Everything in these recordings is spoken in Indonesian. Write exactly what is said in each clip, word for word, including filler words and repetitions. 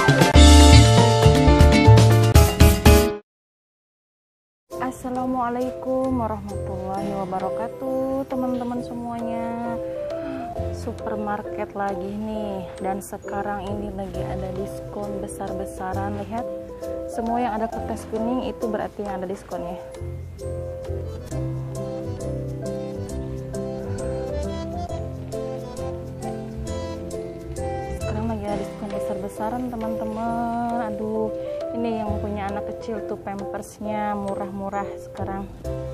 Assalamualaikum warahmatullahi wabarakatuh, teman-teman semuanya. Supermarket lagi nih, dan sekarang ini lagi ada diskon besar-besaran. Lihat, semua yang ada kertas kuning itu berarti yang ada diskonnya. Sekarang lagi ada diskon besar-besaran, teman-teman. Aduh, ini yang punya anak kecil tuh pampersnya murah-murah sekarang.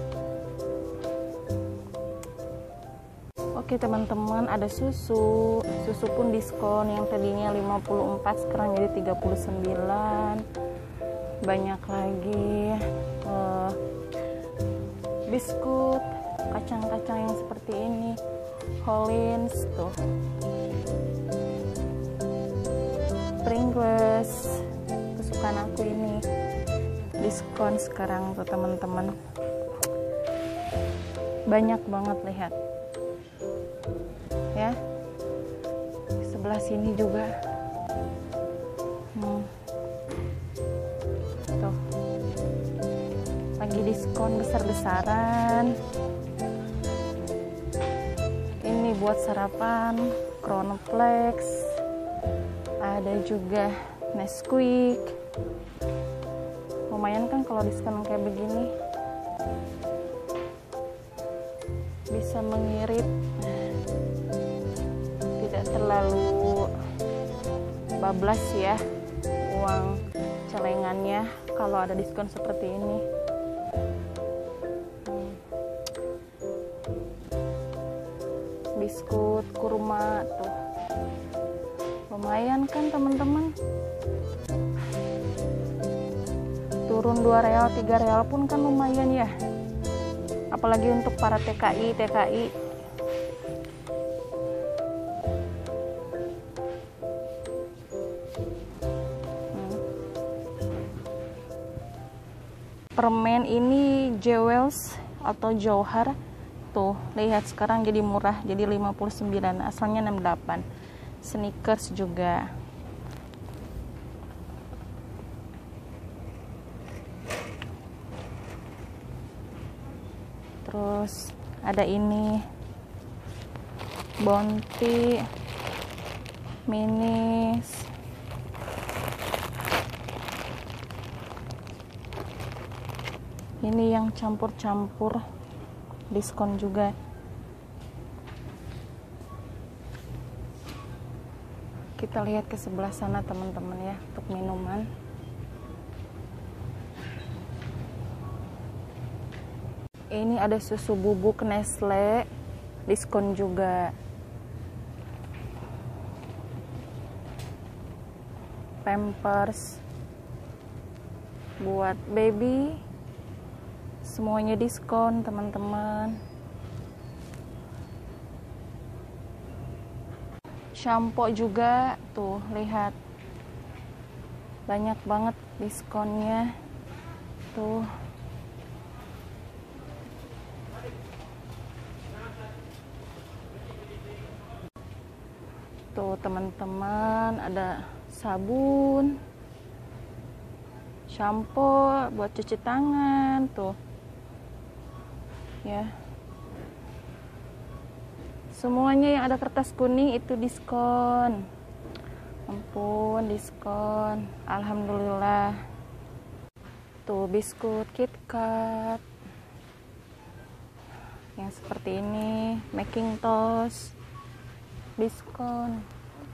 Oke teman-teman, ada susu. Susu pun diskon, yang tadinya lima puluh empat sekarang jadi tiga puluh sembilan. Banyak lagi uh, biskuit, kacang-kacang yang seperti ini, Hollins tuh, Pringles kesukaan aku ini, diskon sekarang tuh teman-teman. Banyak banget, lihat ya, sebelah sini juga hmm. Tuh lagi diskon besar-besaran. Ini buat sarapan Cornflakes, ada juga Nesquik. Lumayan kan kalau diskon kayak begini, bisa mengirit, tidak terlalu bablas ya uang celengannya kalau ada diskon seperti ini. hmm. Biskuit kurma tuh lumayan kan teman-teman, turun dua real tiga real pun kan lumayan ya, apalagi untuk para T K I T K I. hmm. Permen ini Jewels atau Johar tuh, lihat sekarang jadi murah, jadi lima puluh sembilan, asalnya enam puluh delapan. Snickers juga. Terus ada ini Bounty Minis. Ini yang campur-campur, diskon juga. Kita lihat ke sebelah sana teman-teman ya, untuk minuman. Ini ada susu bubuk Nestle, diskon juga. Pampers buat baby, semuanya diskon teman-teman. Shampoo juga tuh, lihat banyak banget diskonnya tuh. Tuh teman-teman, ada sabun, shampoo buat cuci tangan tuh ya. Semuanya yang ada kertas kuning itu diskon. Ampun, diskon. Alhamdulillah. Tuh biskuit KitKat yang seperti ini, Macintosh, diskon.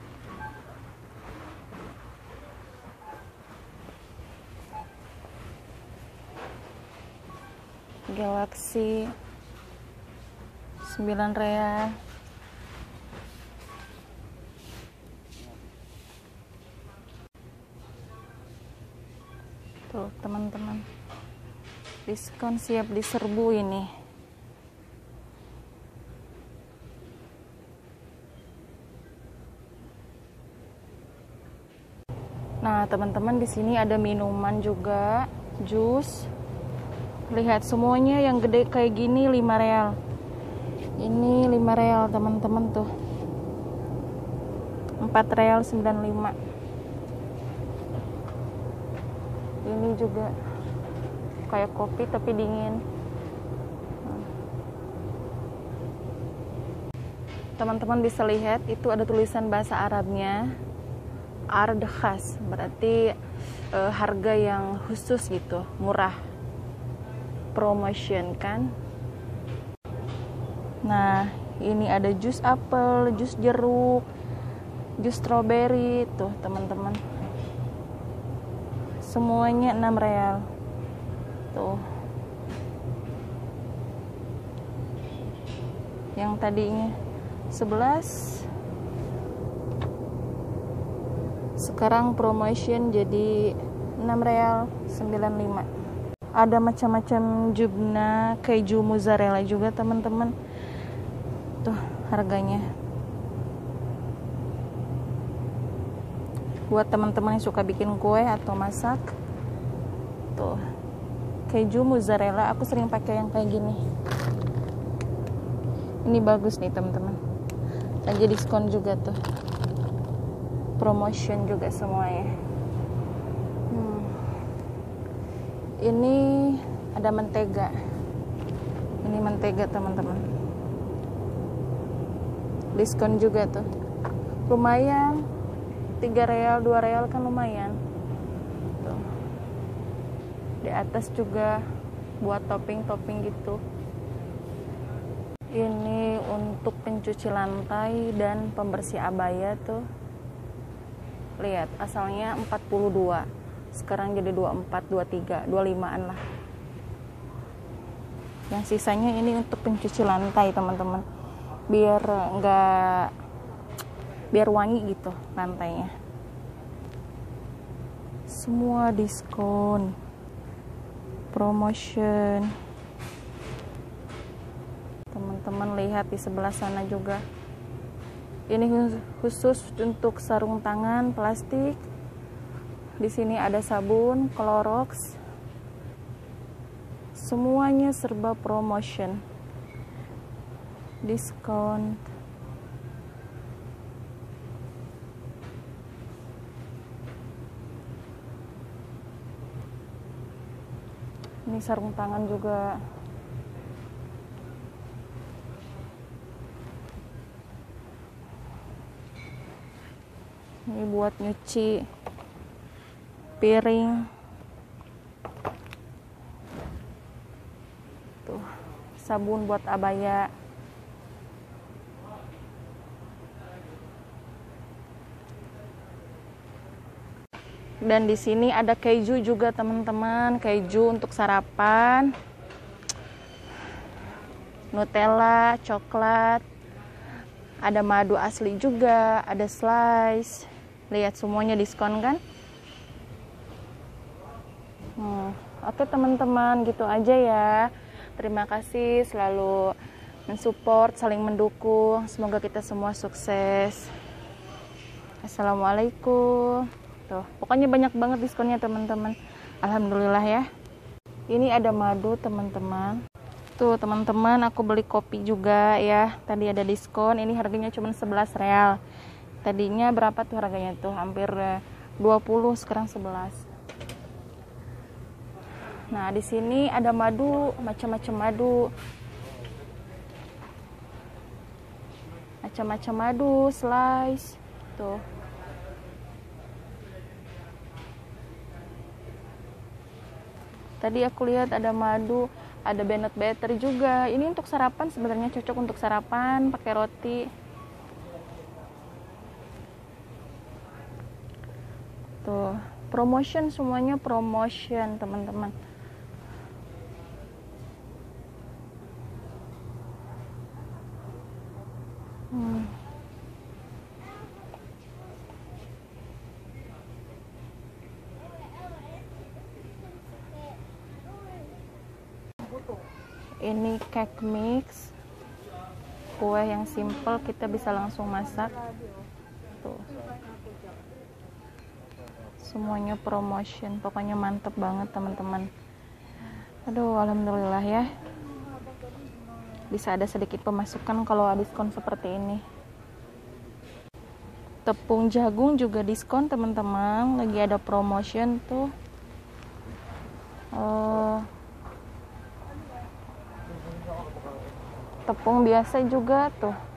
Galaxy sembilan real. Tuh teman-teman, diskon siap diserbu ini. Nah teman-teman, di sini ada minuman juga, jus. Lihat semuanya yang gede kayak gini lima real. Ini lima real teman-teman tuh. empat real sembilan puluh lima. juga kayak kopi tapi dingin. Teman-teman bisa lihat itu ada tulisan bahasa Arabnya, ard khas, berarti e, harga yang khusus gitu, murah, promotion kan. Nah, ini ada jus apel, jus jeruk, jus strawberry tuh teman-teman, semuanya enam real tuh. Yang tadinya sebelas sekarang promotion jadi enam real sembilan puluh lima. Ada macam-macam jubna, keju mozzarella juga teman-teman. Tuh harganya. Buat teman-teman yang suka bikin kue atau masak. Tuh. Keju mozzarella aku sering pakai yang kayak gini. Ini bagus nih teman-teman. Lagi diskon juga tuh. Promotion juga semuanya. Hmm. Ini ada mentega. Ini mentega teman-teman. Diskon juga tuh. Lumayan. tiga real, dua real kan lumayan. Tuh. Di atas juga buat topping-topping gitu. Ini untuk pencuci lantai dan pembersih abaya tuh. Lihat, asalnya empat puluh dua. Sekarang jadi dua puluh empat, dua puluh tiga, dua puluh limaan lah. Yang sisanya ini untuk pencuci lantai, teman-teman. Biar enggak biar wangi gitu lantainya. Semua diskon. Promotion. Teman-teman lihat di sebelah sana juga. Ini khusus untuk sarung tangan plastik. Di sini ada sabun Clorox. Semuanya serba promotion. Diskon. Ini sarung tangan juga. Ini buat nyuci piring. Tuh, sabun buat abaya. Dan di sini ada keju juga teman-teman, keju untuk sarapan. Nutella, coklat. Ada madu asli juga, ada slice. Lihat semuanya diskon kan? Hmm, oke teman-teman, gitu aja ya. Terima kasih selalu mensupport, saling mendukung. Semoga kita semua sukses. Assalamualaikum. Tuh, pokoknya banyak banget diskonnya teman-teman. Alhamdulillah ya. Ini ada madu teman-teman. Tuh teman-teman, aku beli kopi juga ya. Tadi ada diskon. Ini harganya cuma sebelas real. Tadinya berapa tuh harganya tuh? Hampir dua puluh, sekarang sebelas. Nah, di sini ada madu, macam-macam madu. Macam-macam madu, slice. Tuh. Tadi aku lihat ada madu, ada peanut butter juga. Ini untuk sarapan, sebenarnya cocok untuk sarapan pakai roti. Tuh, promotion, semuanya promotion teman-teman. Hmm. Ini cake mix, kue yang simple, kita bisa langsung masak. Tuh. Semuanya promotion, pokoknya mantep banget teman-teman. Aduh, alhamdulillah ya. Bisa ada sedikit pemasukan kalau diskon seperti ini. Tepung jagung juga diskon teman-teman, lagi ada promotion tuh. tepung biasa juga tuh.